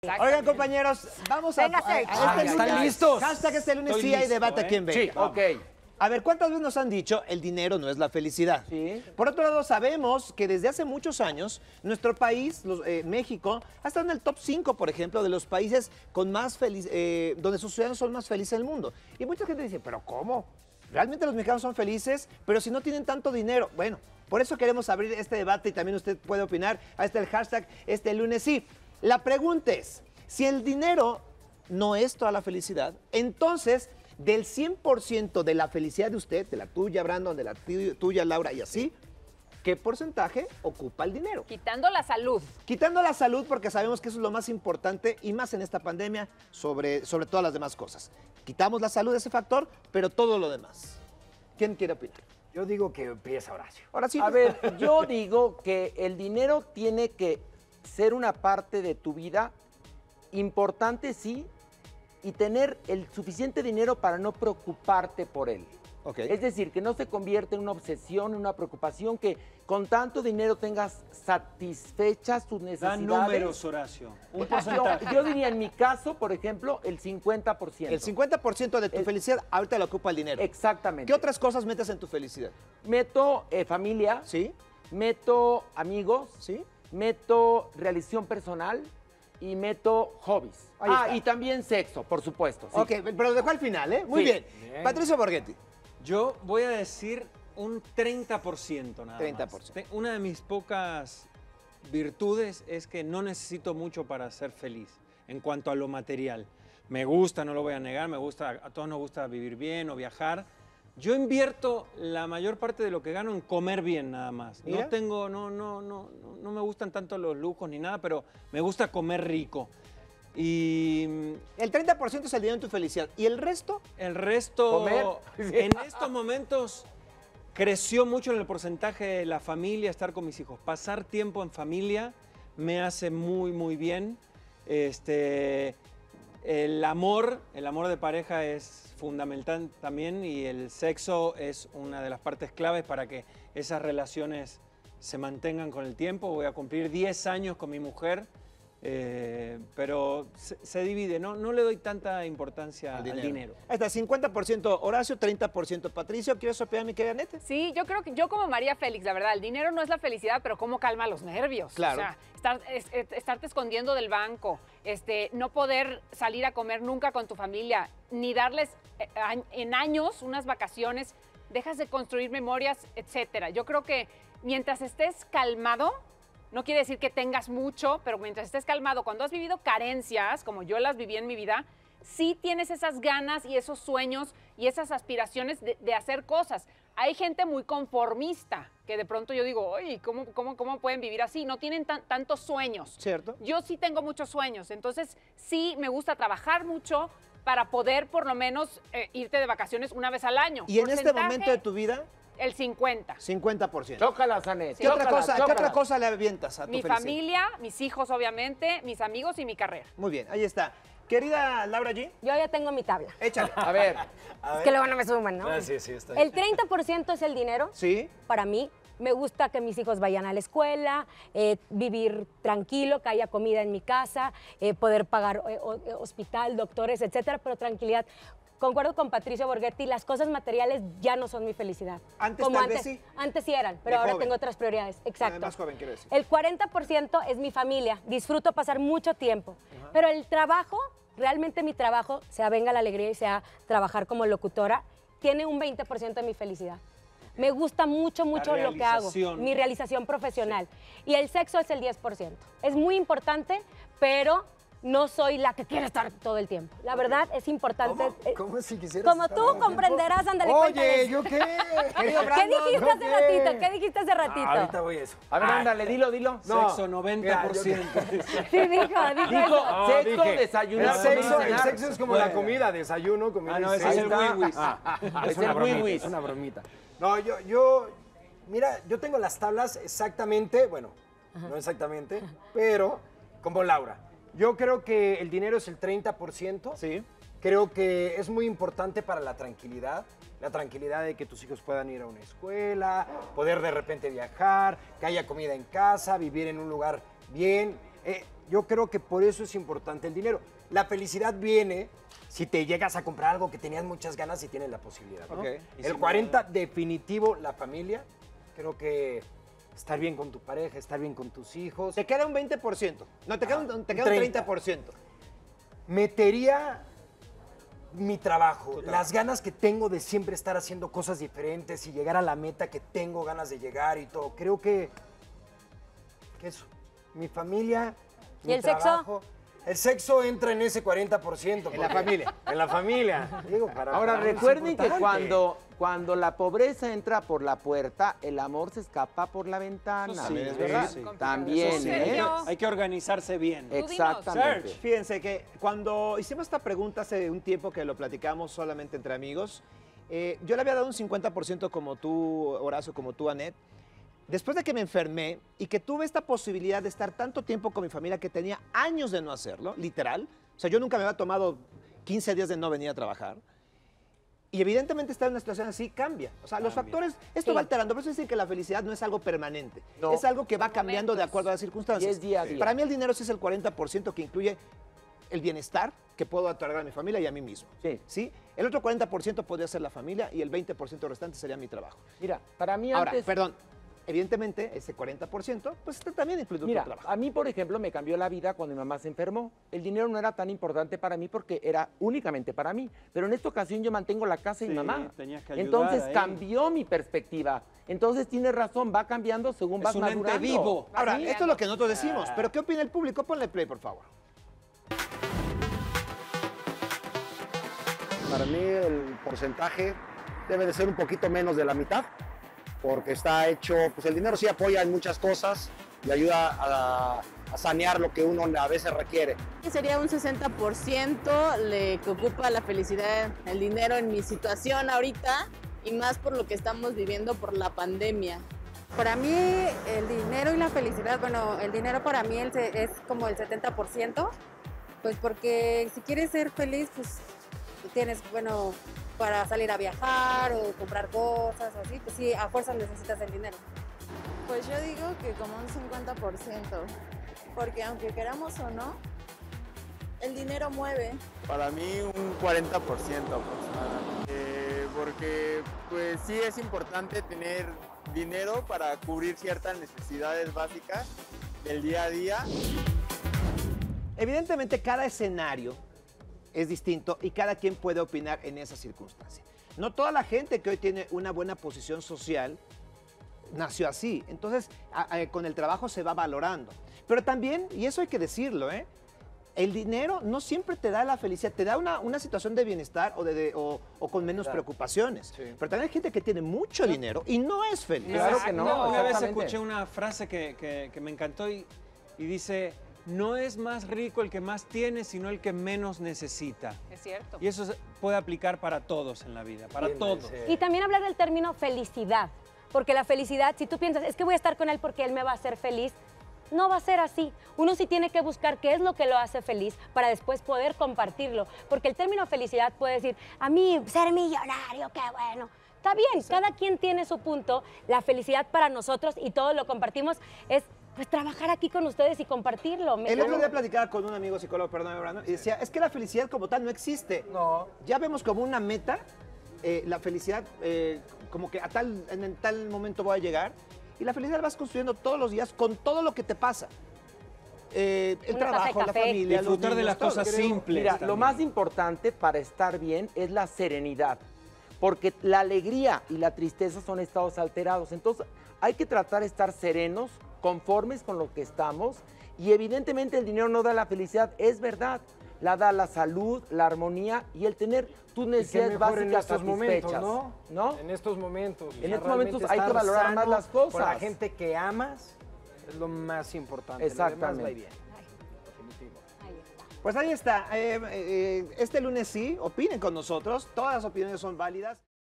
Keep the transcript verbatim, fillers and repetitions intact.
Oigan, compañeros, vamos a, a, a este ah, lunes. ¿están listos? Hashtag este lunes Estoy sí hay listo, debate ¿eh? aquí en Venga. Sí, ok. A ver, ¿cuántas veces nos han dicho el dinero no es la felicidad? Sí. Por otro lado, sabemos que desde hace muchos años nuestro país, los, eh, México, ha estado en el top cinco, por ejemplo, de los países con más feliz, eh, donde sus ciudadanos son más felices del mundo. Y mucha gente dice, ¿pero cómo? ¿Realmente los mexicanos son felices? Pero si no tienen tanto dinero. Bueno, por eso queremos abrir este debate y también usted puede opinar. Ahí está el hashtag este lunes sí. La pregunta es, si el dinero no es toda la felicidad, entonces del cien por ciento de la felicidad de usted, de la tuya, Brandon, de la tuya, Laura, y así, ¿qué porcentaje ocupa el dinero? Quitando la salud. Quitando la salud, porque sabemos que eso es lo más importante, y más en esta pandemia, sobre, sobre todas las demás cosas. Quitamos la salud, ese factor, pero todo lo demás. ¿Quién quiere opinar? Yo digo que empieza Horacio. Horacio. A ver, yo digo que el dinero tiene que ser una parte de tu vida importante, sí, y tener el suficiente dinero para no preocuparte por él. Okay. Es decir, que no se convierta en una obsesión, en una preocupación, que con tanto dinero tengas satisfechas tus Da necesidades. números, Horacio. Un porcentaje. Yo, yo diría en mi caso, por ejemplo, el cincuenta por ciento. El cincuenta por ciento de tu El- felicidad ahorita lo ocupa el dinero. Exactamente. ¿Qué otras cosas metes en tu felicidad? Meto eh, familia, ¿Sí? meto amigos, ¿Sí? meto realización personal y meto hobbies. Ahí ah, está. y también sexo, por supuesto. Sí. Ok, pero lo dejó al final, ¿eh? Muy Sí. bien. Bien. Patricio Borghetti. Yo voy a decir un treinta por ciento nada treinta por más. ciento. Te- Una de mis pocas virtudes es que no necesito mucho para ser feliz en cuanto a lo material. Me gusta, no lo voy a negar, me gusta, a todos nos gusta vivir bien o viajar. Yo invierto la mayor parte de lo que gano en comer bien nada más. Mira. No tengo, no, no, no, no, no me gustan tanto los lujos ni nada, pero me gusta comer rico. Y El treinta por ciento es el dinero en tu felicidad. ¿Y el resto? el resto, Comer. en estos momentos, creció mucho en el porcentaje de la familia, estar con mis hijos. Pasar tiempo en familia me hace muy, muy bien. Este, el amor, el amor de pareja es fundamental también y el sexo es una de las partes claves para que esas relaciones se mantengan con el tiempo. Voy a cumplir diez años con mi mujer. Eh, pero se, se divide, ¿no? No le doy tanta importancia al dinero. Ahí está, cincuenta por ciento Horacio, treinta por ciento Patricio. ¿Quieres opinar, mi querida Nete? Sí, yo creo que yo como María Félix, la verdad, el dinero no es la felicidad, pero cómo calma los nervios. Claro. O sea, estar, es- es- estarte escondiendo del banco, este, no poder salir a comer nunca con tu familia, ni darles eh, a- en años unas vacaciones, dejas de construir memorias, etcétera. Yo creo que mientras estés calmado, no quiere decir que tengas mucho, pero mientras estés calmado, cuando has vivido carencias, como yo las viví en mi vida, sí tienes esas ganas y esos sueños y esas aspiraciones de, de hacer cosas. Hay gente muy conformista, que de pronto yo digo, oye, ¿cómo, cómo, cómo pueden vivir así? No tienen tan- tantos sueños. ¿Cierto? Yo sí tengo muchos sueños, entonces sí me gusta trabajar mucho para poder por lo menos eh, irte de vacaciones una vez al año. Y en este Porcentaje, momento de tu vida, el cincuenta. cincuenta por ciento. Chócala, Zanet. ¿Qué, otra chócala, cosa, ¿Qué chócala. otra cosa le avientas a tu Mi felicidad? familia, mis hijos obviamente, mis amigos y mi carrera. Muy bien, ahí está. Querida Laura G, Yo ya tengo mi tabla. échale. A ver, A Es que luego no me suman, ¿no? Ah, sí, sí, está El bien. treinta por ciento es el dinero. ¿Sí? Para mí, me gusta que mis hijos vayan a la escuela, eh, vivir tranquilo, que haya comida en mi casa, eh, poder pagar eh, o- eh, hospital, doctores, etcétera, pero tranquilidad. Concuerdo con Patricio Borghetti, las cosas materiales ya no son mi felicidad. Antes tal vez antes, sí. Antes sí eran, pero De ahora joven. tengo otras prioridades. Exacto. más joven, quiero decir. El cuarenta por ciento es mi familia, disfruto pasar mucho tiempo, pero el trabajo, realmente mi trabajo, sea venga la alegría y sea trabajar como locutora, tiene un veinte por ciento de mi felicidad. Me gusta mucho, mucho lo que hago, realización. mi realización profesional. Y el sexo es el diez por ciento. Es muy importante, pero no soy la que quiere estar todo el tiempo. La verdad es importante. ¿Cómo? eh, ¿Cómo si quisieras Como estar tú todo el tiempo? comprenderás, ándale, cuéntales. Oye, ¿yo qué? Querido ¿Qué Brandon, dijiste ¿yo hace qué? ratito? ¿Qué dijiste hace ratito? Ah, ahorita voy a eso. a ver, Ay, ándale, dilo, dilo. No, Sexo, noventa por ciento. Sí, dijo, dijo Dijo, eso. sexo, dije, desayunar, el sexo, comer, el cenar. sexo es como Bueno. la comida, desayuno, comida Ah, no, y ese es el cena. wiwis. Ah, Es es una el bromita, wiwis. es una bromita. No, yo, yo, mira, yo tengo las tablas exactamente, bueno, no exactamente, pero como Laura. Yo creo que el dinero es el treinta por ciento. Sí. Creo que es muy importante para la tranquilidad, la tranquilidad de que tus hijos puedan ir a una escuela, poder de repente viajar, que haya comida en casa, vivir en un lugar bien. Eh, yo creo que por eso es importante el dinero. La felicidad viene si te llegas a comprar algo que tenías muchas ganas y tienes la posibilidad, ¿no? Ok. Y El si cuarenta, definitivo, la familia. Creo que estar bien con tu pareja, estar bien con tus hijos. Te queda un veinte por ciento. No, te queda un, te queda un treinta. treinta por ciento. Metería mi trabajo, las ganas que tengo de siempre estar haciendo cosas diferentes y llegar a la meta que tengo ganas de llegar y todo. Creo que, que eso, mi familia, ¿Y mi el sexo? trabajo. El sexo entra en ese cuarenta por ciento. En la porque- familia. En la familia. Digo, para, Ahora, para mí es recuerden que importante. cuando, cuando la pobreza entra por la puerta, el amor se escapa por la ventana. Eso sí, ¿es eso verdad? sí. También, Eso sí. ¿eh? Sergio. Hay que organizarse bien. dinos. Exactamente. Serge. Fíjense que cuando hicimos esta pregunta hace un tiempo que lo platicamos solamente entre amigos, eh, yo le había dado un cincuenta por ciento como tú, Horacio, como tú, Anet. Después de que me enfermé y que tuve esta posibilidad de estar tanto tiempo con mi familia que tenía años de no hacerlo, literal. O sea, yo nunca me había tomado quince días de no venir a trabajar. Y evidentemente estar en una situación así cambia. O sea, los Cambia. factores, esto Sí. va alterando. Por eso dicen que la felicidad no es algo permanente. No. Es algo que va Por cambiando de momentos. acuerdo a las circunstancias. Y es día a día. Para mí el dinero sí es el cuarenta por ciento que incluye el bienestar que puedo otorgar a mi familia y a mí mismo. Sí. ¿Sí? El otro cuarenta por ciento podría ser la familia y el veinte por ciento restante sería mi trabajo. Mira, para mí Ahora, antes... perdón, evidentemente ese cuarenta por ciento pues está también incluido Mira, tu trabajo. a mí, por ejemplo, me cambió la vida cuando mi mamá se enfermó. El dinero no era tan importante para mí porque era únicamente para mí. Pero en esta ocasión yo mantengo la casa de mi Sí, mamá. tenías que ayudar Entonces ahí. cambió mi perspectiva. Entonces tienes razón, va cambiando según Es vas un ente madurando. vivo. Ahora, Sí. esto es lo que nosotros decimos, pero ¿qué opina el público? Ponle play, por favor. Para mí el porcentaje debe de ser un poquito menos de la mitad, porque está hecho, pues el dinero sí apoya en muchas cosas y ayuda a, a sanear lo que uno a veces requiere. Sería un sesenta por ciento le que ocupa la felicidad, el dinero en mi situación ahorita y más por lo que estamos viviendo por la pandemia. Para mí el dinero y la felicidad, bueno, el dinero para mí el se- es como el setenta por ciento, pues porque si quieres ser feliz, pues tienes, bueno, para salir a viajar o comprar cosas o así, pues sí, a fuerza necesitas el dinero. Pues yo digo que como un cincuenta por ciento, porque aunque queramos o no, el dinero mueve. Para mí un cuarenta por ciento aproximadamente, eh, porque pues sí es importante tener dinero para cubrir ciertas necesidades básicas del día a día. Evidentemente cada escenario es distinto y cada quien puede opinar en esa circunstancia. No toda la gente que hoy tiene una buena posición social nació así. Entonces, a- a- con el trabajo se va valorando. Pero también, y eso hay que decirlo, ¿eh? El dinero no siempre te da la felicidad, te da una, una situación de bienestar o, de, de- o, o con menos preocupaciones. Pero también hay gente que tiene mucho dinero y no es feliz. Claro que no, Una vez exactamente. escuché una frase que, que- que me encantó y, y dice, no es más rico el que más tiene, sino el que menos necesita. Es cierto. Y eso se puede aplicar para todos en la vida, para Bien, todos. sí. Y también hablar del término felicidad, porque la felicidad, si tú piensas, es que voy a estar con él porque él me va a hacer feliz, no va a ser así. Uno sí tiene que buscar qué es lo que lo hace feliz para después poder compartirlo, porque el término felicidad puede decir, a mí ser millonario, qué bueno. Está bien, cada quien tiene su punto. La felicidad para nosotros, y todos lo compartimos, es pues trabajar aquí con ustedes y compartirlo. Me- El otro día platicaba con un amigo psicólogo, perdón, Brando, y decía, es que la felicidad como tal no existe. No. Ya vemos como una meta, eh, la felicidad, eh, como que a tal, en, en tal momento voy a llegar, y la felicidad la vas construyendo todos los días con todo lo que te pasa. Eh, el Una taza de trabajo, la café. familia, los Disfrutar de niños, las todo. cosas Creo- simples. Mira, lo también. más importante para estar bien es la serenidad, porque la alegría y la tristeza son estados alterados. Entonces, hay que tratar de estar serenos, conformes con lo que estamos, y evidentemente el dinero no da la felicidad, es verdad. La da la salud, la armonía y el tener tus Y qué necesidades mejor en básicas estos momentos, satisfechas, ¿no? ¿no? En estos momentos. En o sea, estos momentos realmente hay que estar valorar sano más las Con la cosas. gente que amas es lo más importante. Exactamente. Lo demás va bien. Definitivo. Ahí está. Pues ahí está. Eh, eh, este lunes sí, opinen con nosotros. Todas las opiniones son válidas.